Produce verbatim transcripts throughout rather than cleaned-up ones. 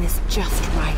this just right.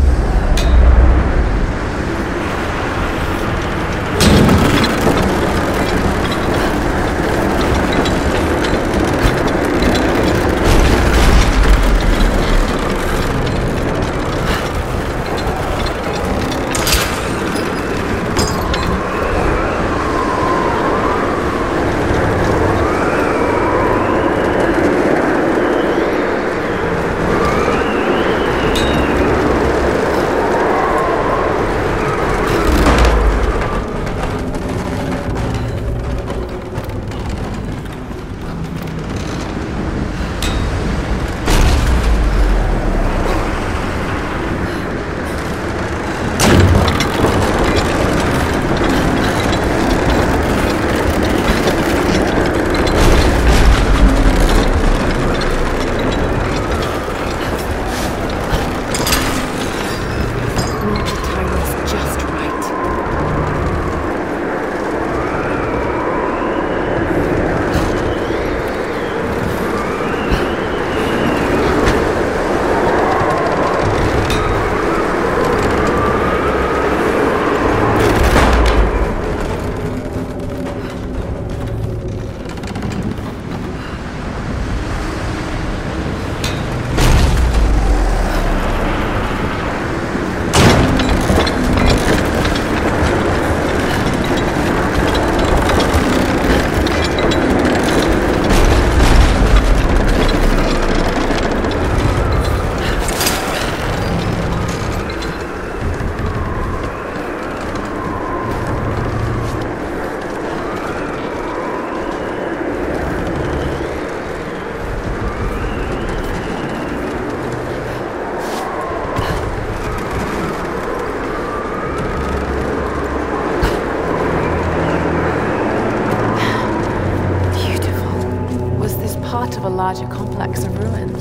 Part of a larger complex of ruins.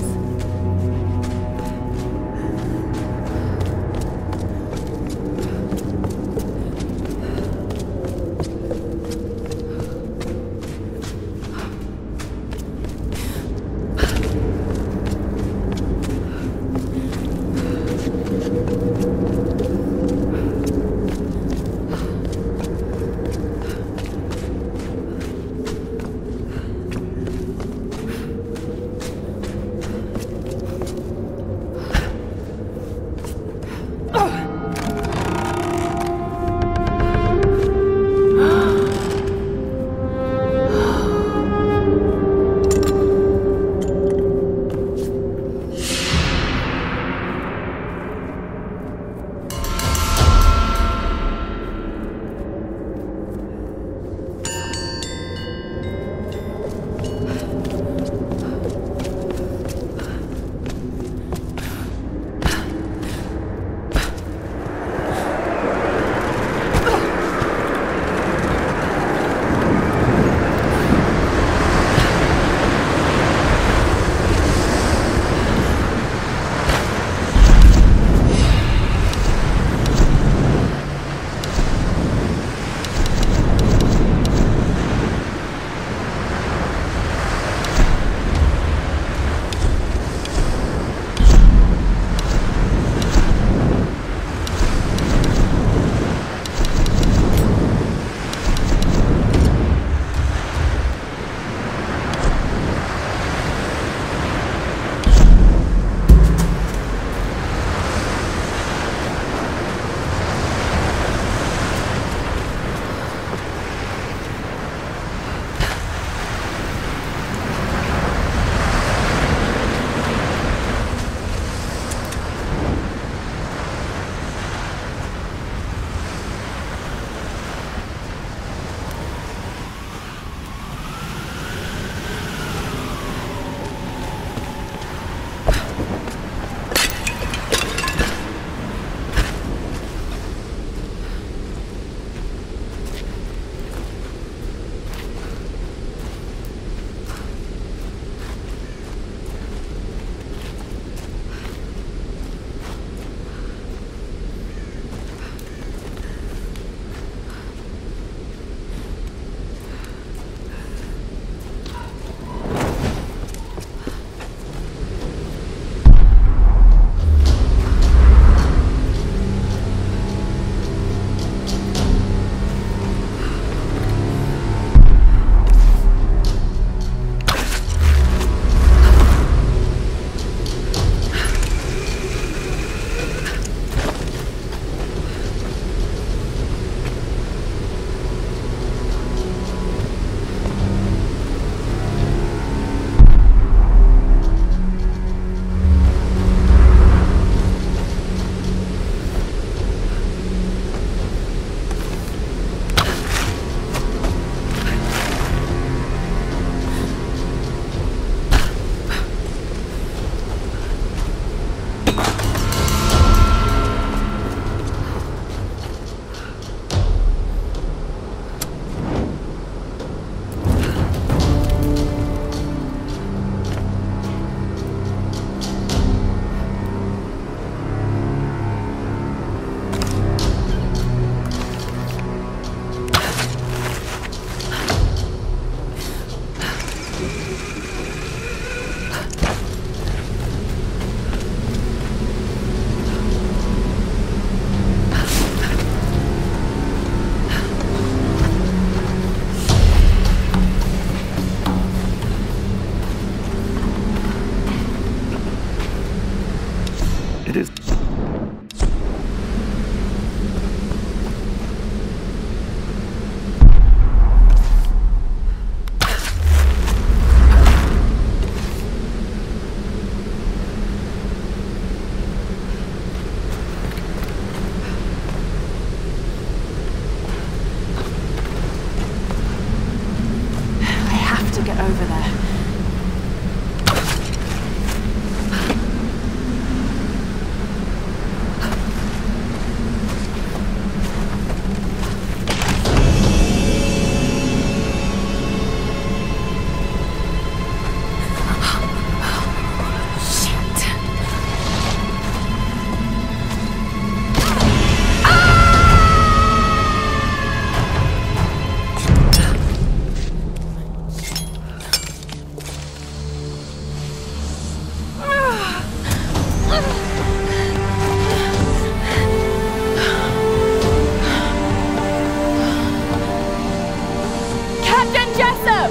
Captain Jessup!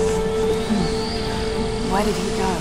Where did he go?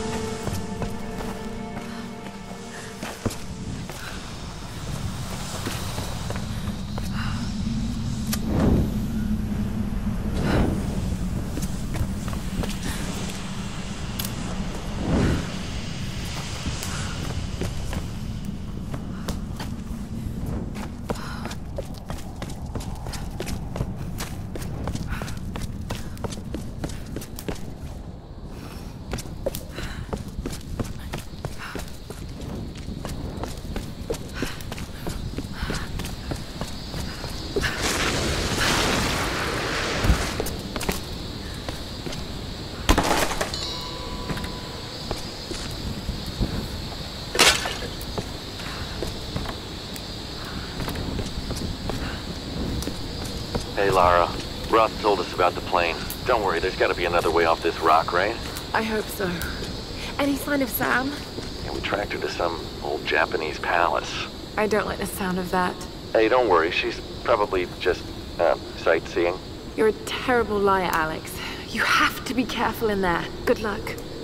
Hey, Lara. Roth told us about the plane. Don't worry, there's gotta be another way off this rock, right? I hope so. Any sign of Sam? And we tracked her to some old Japanese palace. I don't like the sound of that. Hey, don't worry, she's probably just, uh, sightseeing. You're a terrible liar, Alex. You have to be careful in there. Good luck.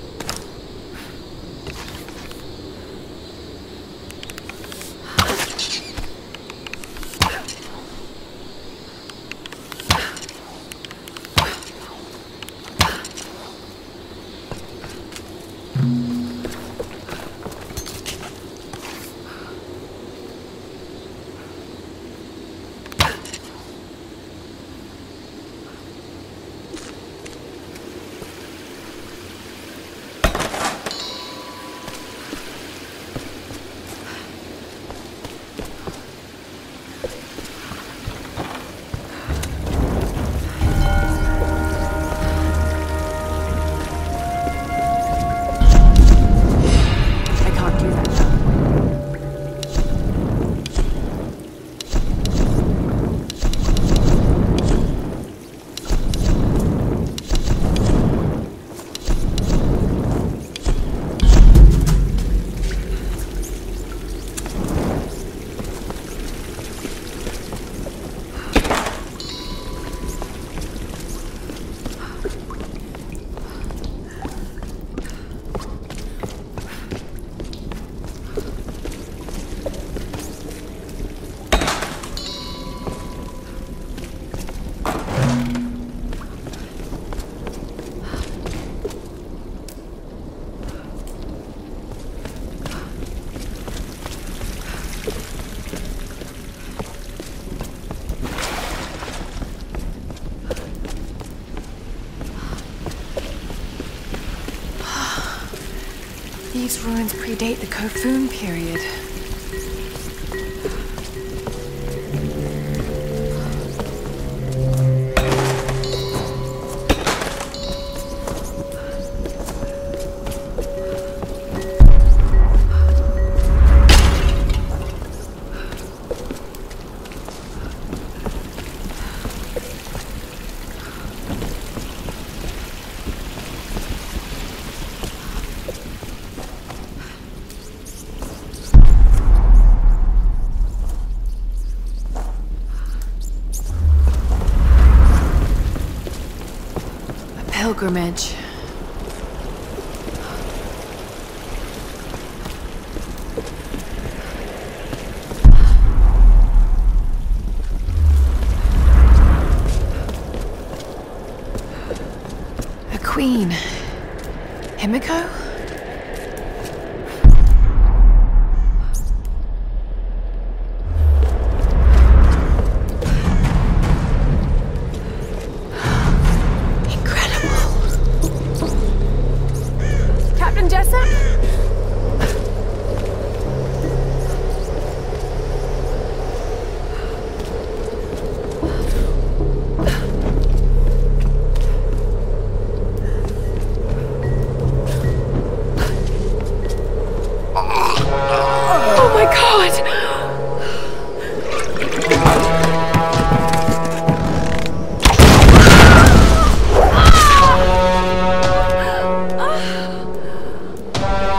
These ruins predate the Kofun period. Pilgrimage. A queen. Himiko?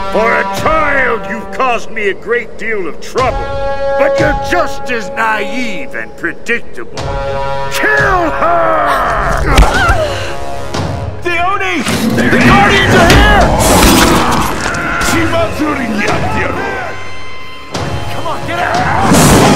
For a child, you've caused me a great deal of trouble. But you're just as naive and predictable. Kill her! Theoni! The Guardians are here! Come on, get out!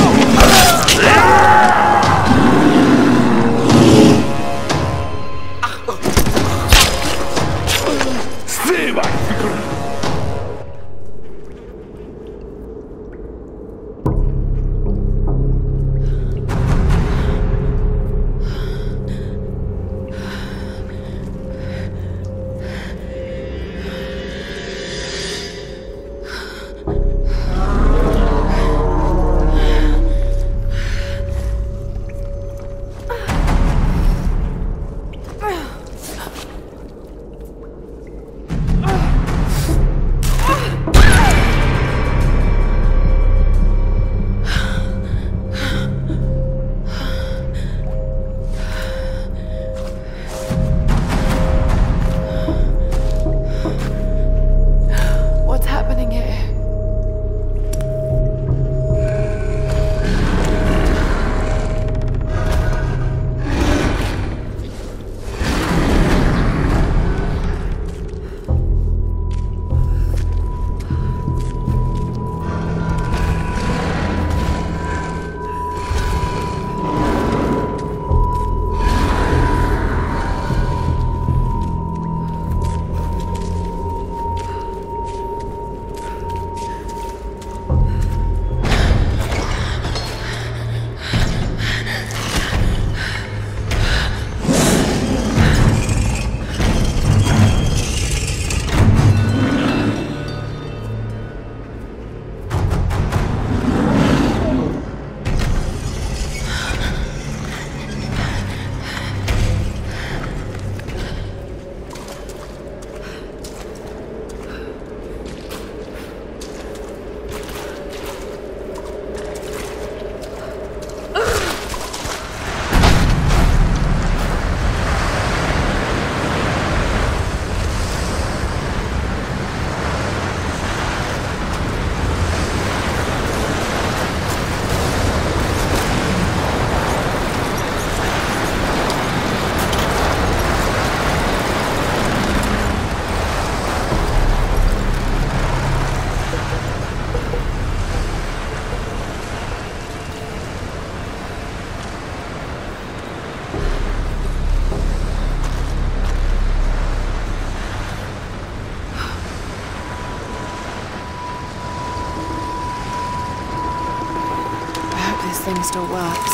Thing still works.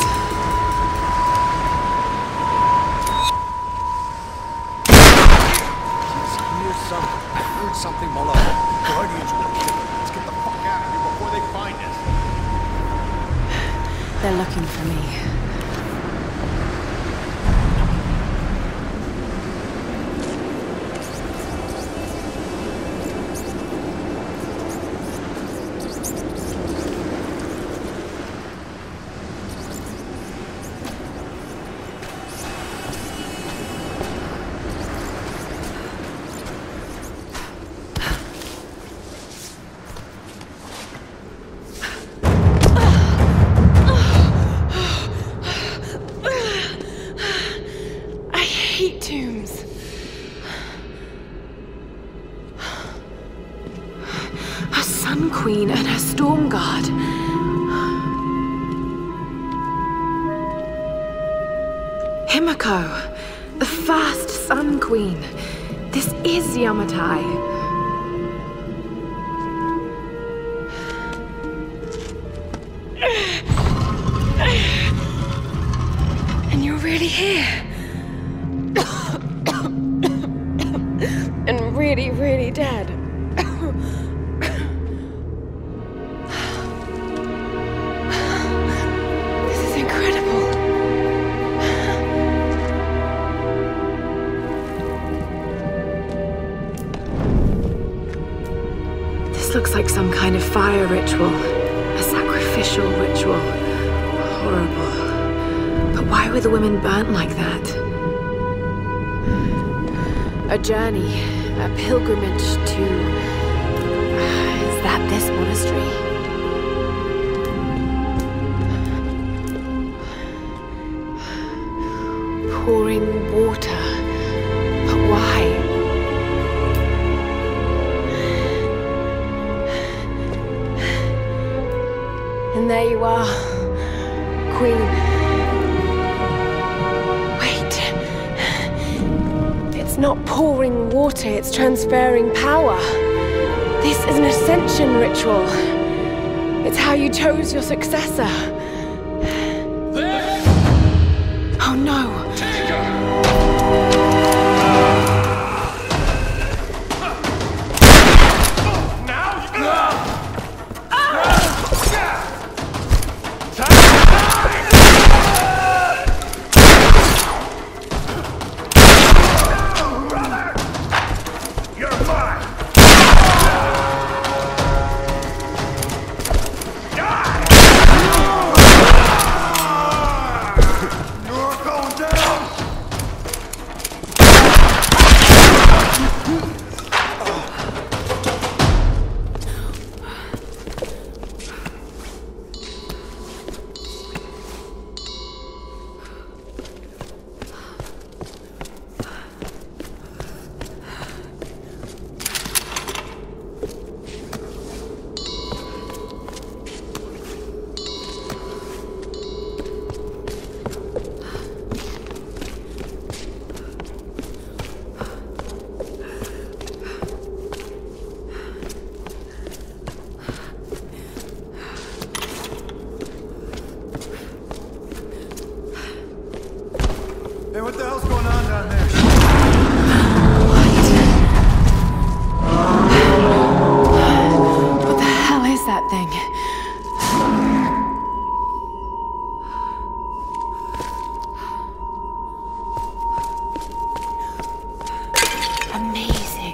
Hear something. I heard something below. Guardians will kill us. Let's get the fuck out of here before they find us. They're looking for me. Tombs. Her Sun Queen and her Storm Guard. Himiko, the first Sun Queen. This is Yamatai. And you're really here. And really, really dead. This is incredible. This looks like some kind of fire ritual. A sacrificial ritual. Horrible. But why were the women burnt like that? A journey. A pilgrimage to there you are. Queen. Wait. It's not pouring water, it's transferring power. This is an ascension ritual. It's how you chose your successor. There! Oh no. Take her! Hey, what the hell's going on down there? What the hell is that thing? Amazing.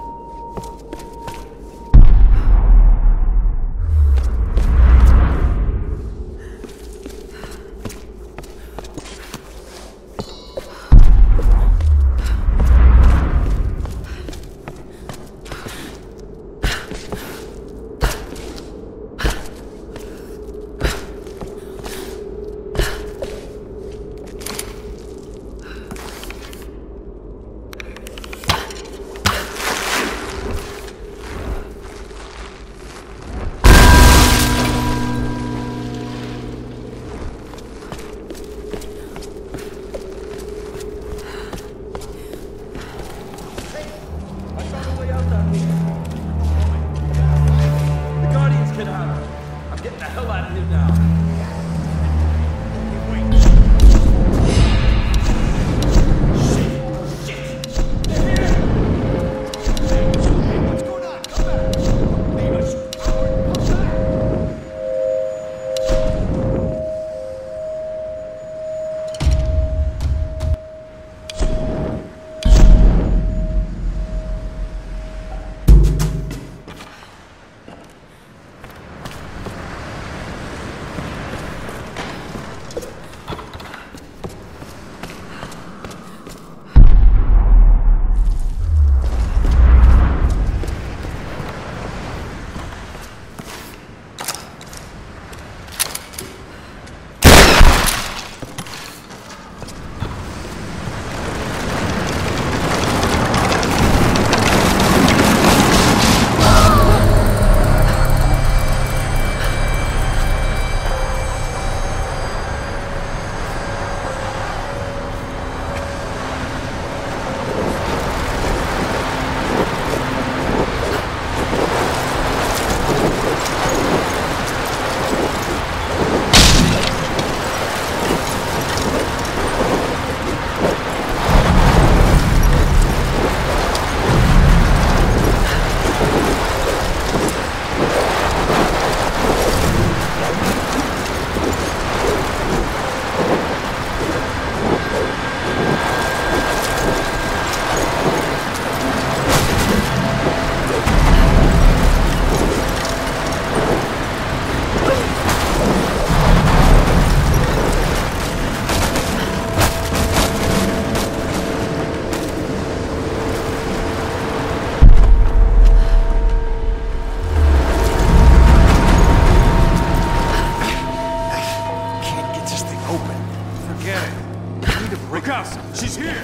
She's here!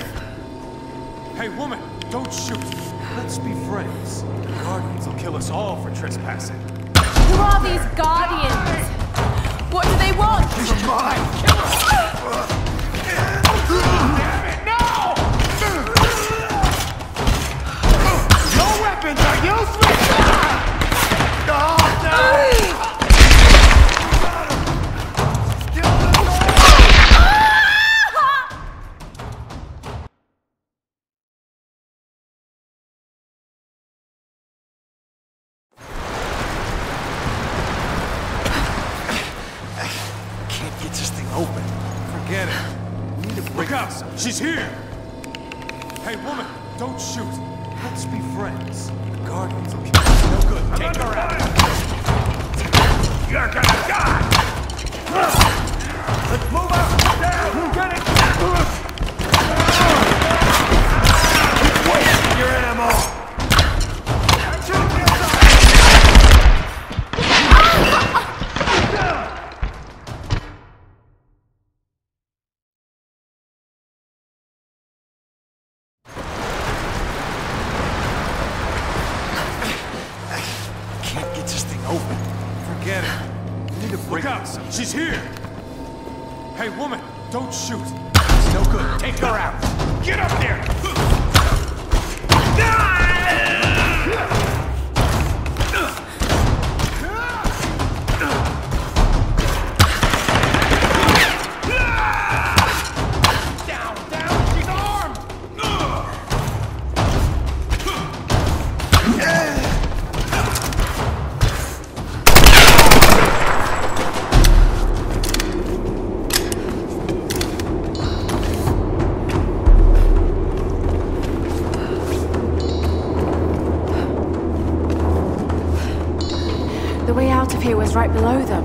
Hey, woman, don't shoot. Let's be friends. The Guardians will kill us all for trespassing. Who are these Guardians? What do they want? She's mine! Kill her! Damn it, no! No weapons are useless! No, no! She's here! Hey, woman, don't shoot. Let's be friends. The Guardians will keep us no good. Take her out! You're gonna die! Let's move out! Down! Get it! Wasting your ammo! She's here! Hey, woman, don't shoot. It's no good. Take her out. Get up there! Down, down! She's armed! The way out of here was right below them.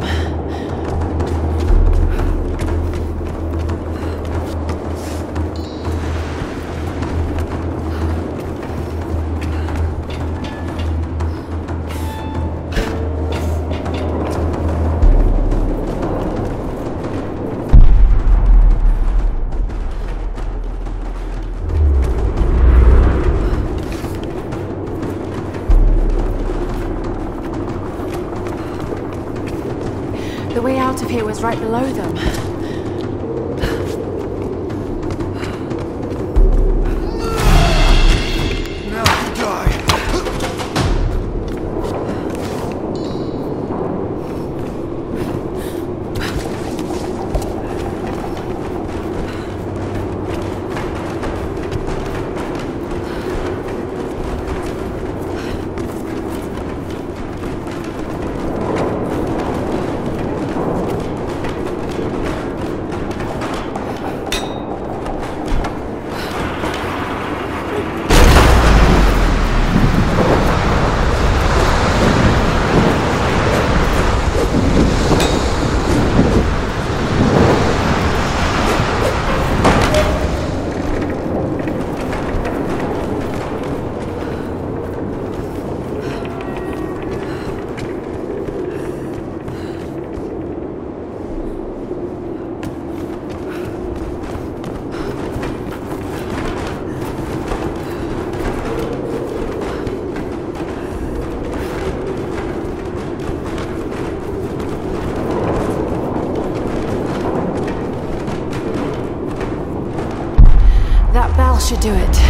The way out of here was right below them. Now you die! That bell should do it.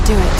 do it.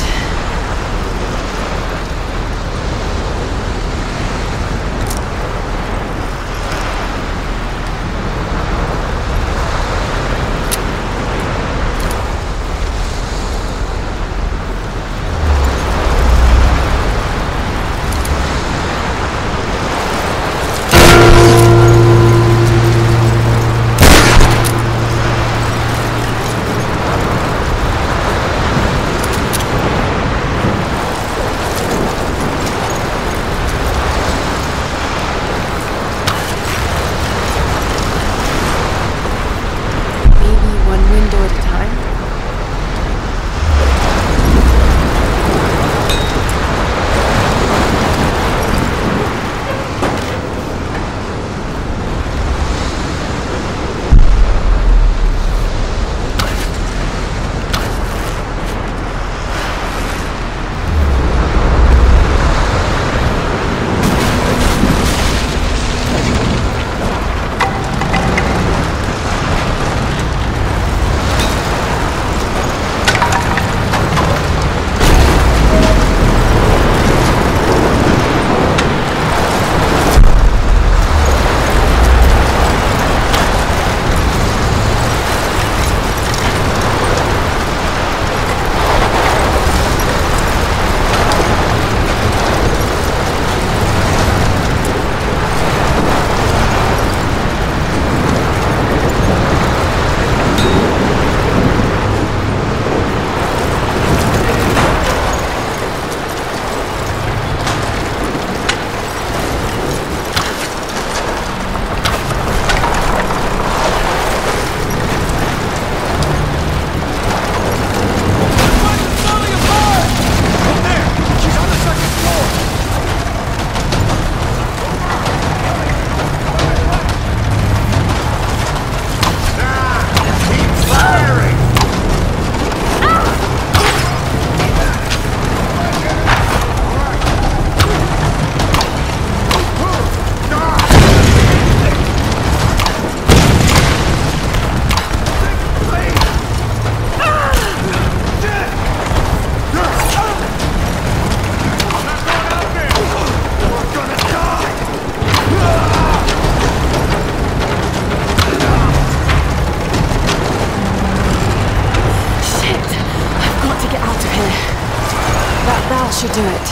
Should do it.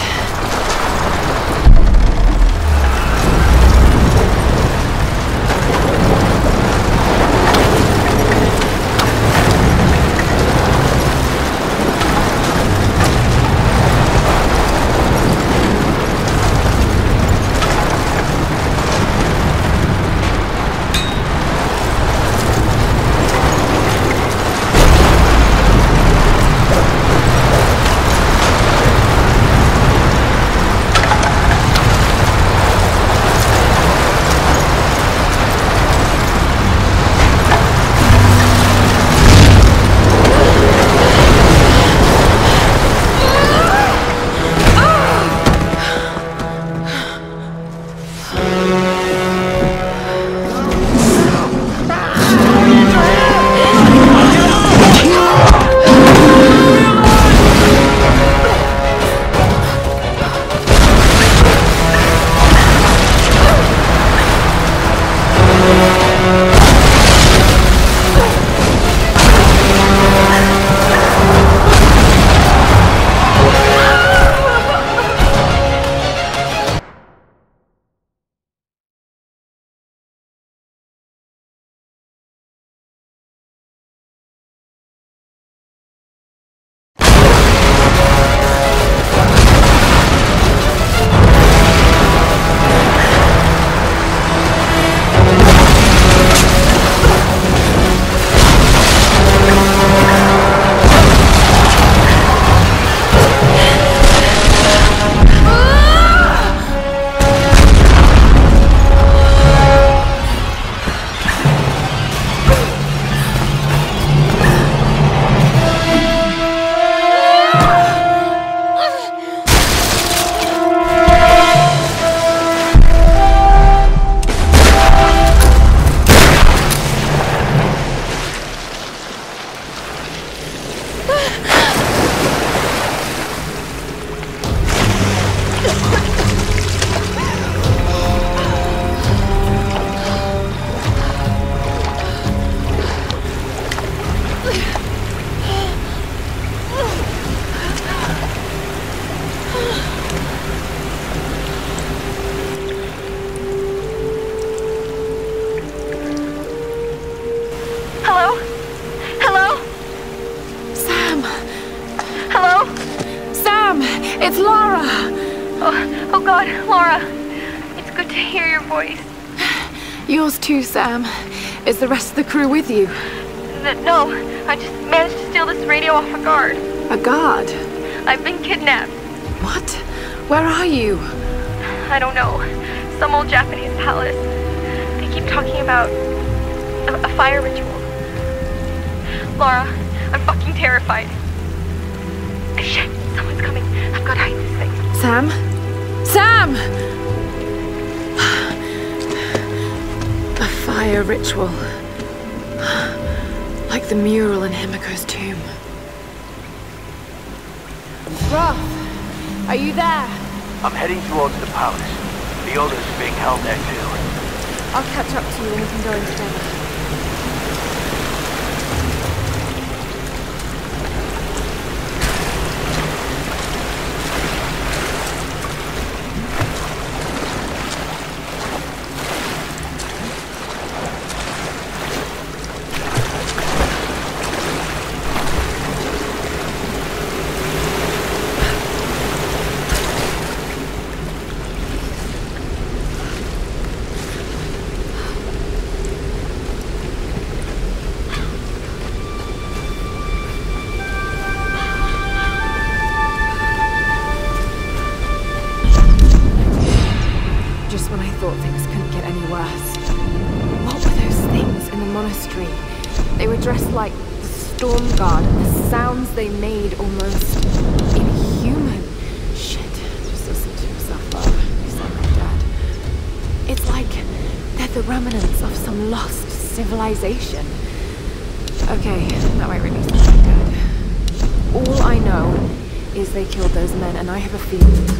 Oh, oh God, Laura. It's good to hear your voice. Yours too, Sam. Is the rest of the crew with you? Th- no, I just managed to steal this radio off a guard. A guard? I've been kidnapped. What? Where are you? I don't know. Some old Japanese palace. They keep talking about a, a fire ritual. Laura, I'm fucking terrified. Shit, someone's coming. I've got to hide this thing. Sam? Sam! A fire ritual. Like the mural in Himiko's tomb. Roth, are you there? I'm heading towards the palace. The others are being held there too. I'll catch up to you and we can go in together. They made almost inhuman. Shit, just listen to yourself, Laura. You sound like Dad. It's like they're the remnants of some lost civilization. Okay, that might really sound good. All I know is they killed those men, and I have a feeling.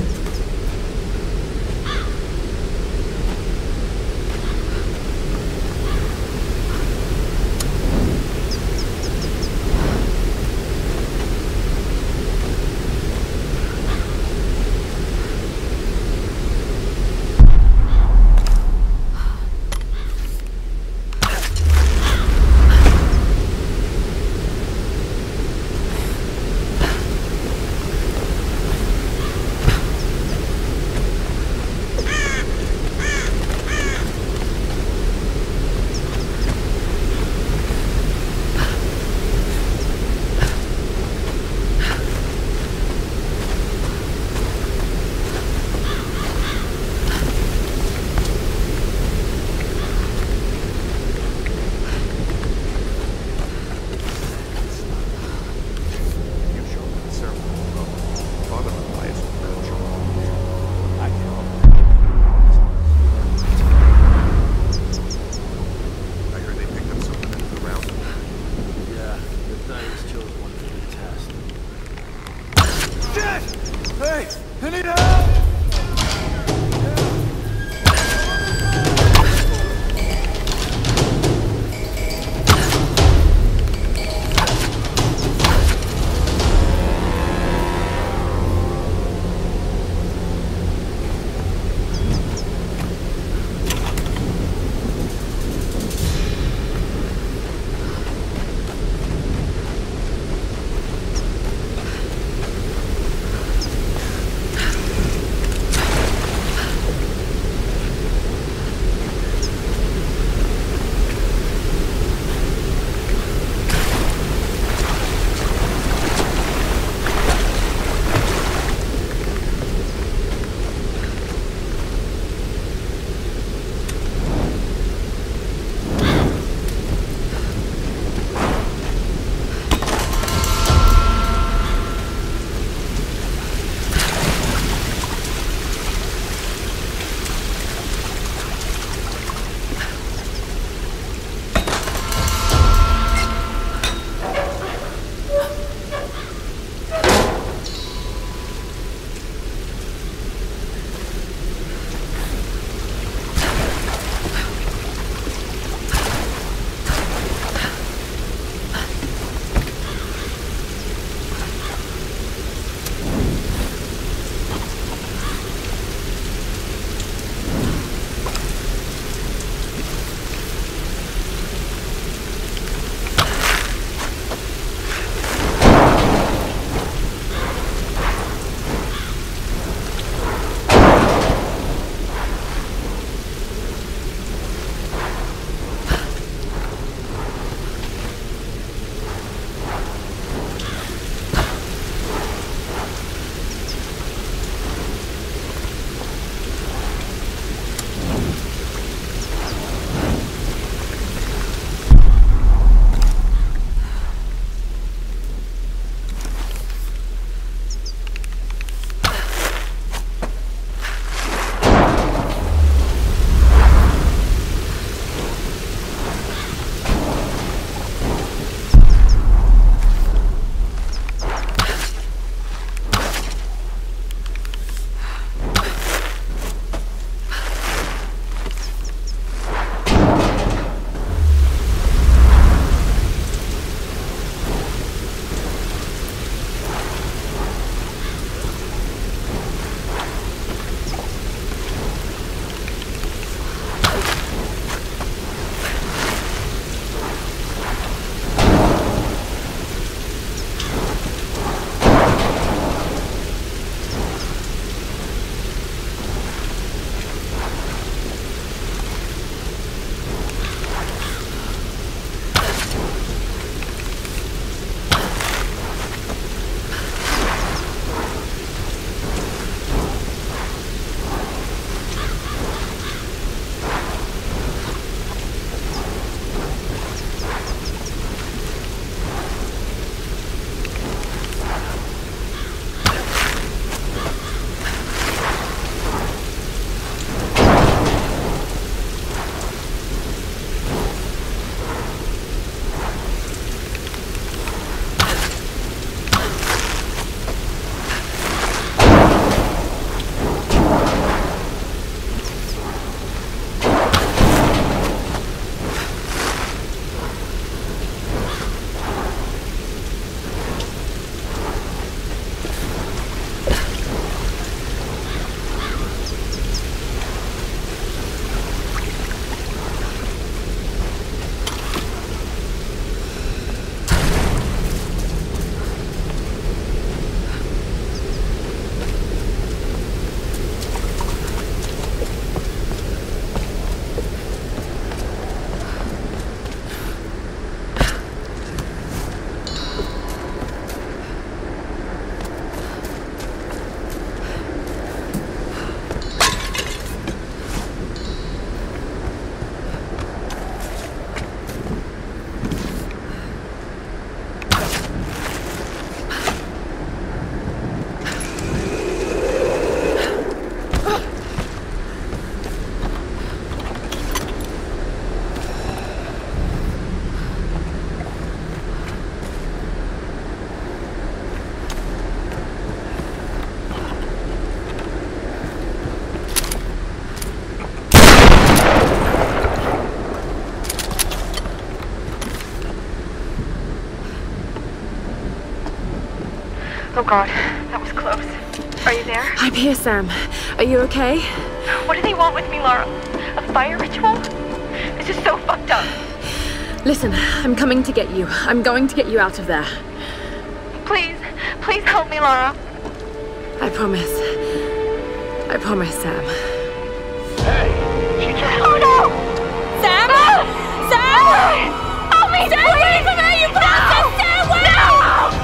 Oh god, that was close. Are you there? I'm here, Sam. Are you okay? What do they want with me, Lara? A fire ritual? This is so fucked up. Listen, I'm coming to get you. I'm going to get you out of there. Please, please help me, Lara. I promise. I promise, Sam. Hey, she just... Oh no! Sam! No! Sam! Help me! Stay away from her, you bastard! Stay away! No!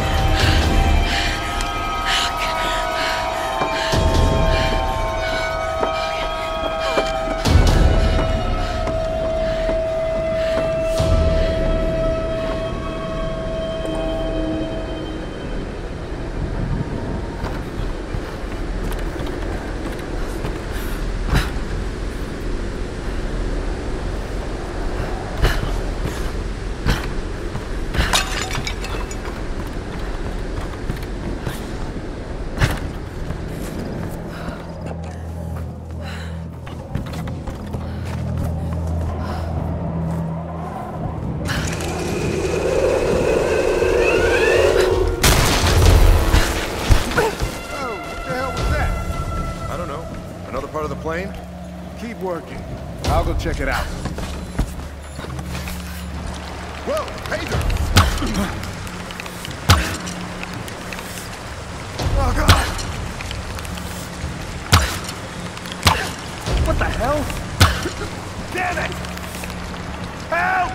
Plane? Keep working. I'll go check it out. Whoa, Pedro! Oh, God! What the hell? Damn it! Help!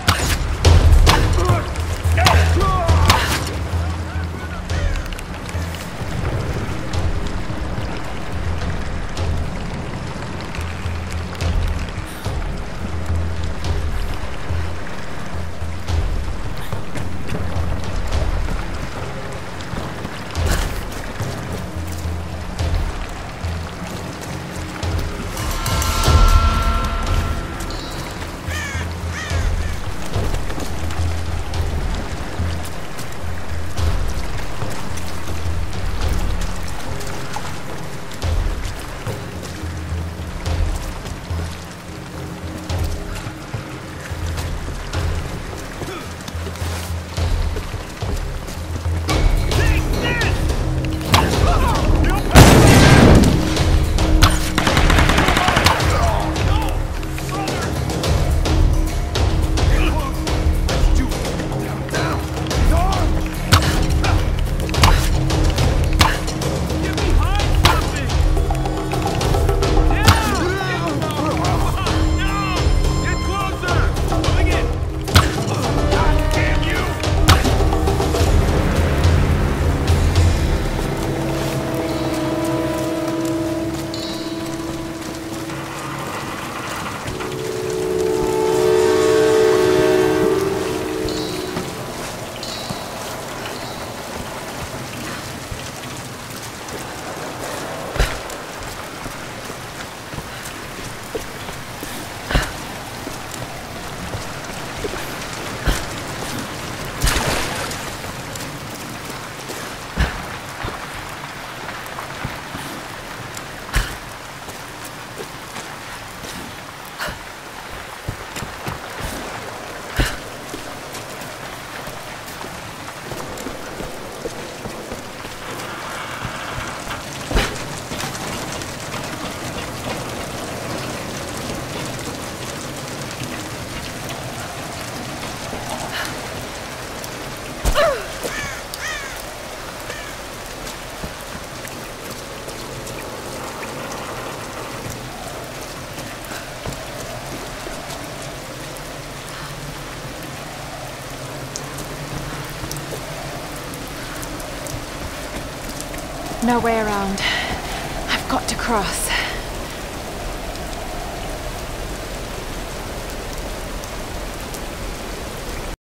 No way around. I've got to cross.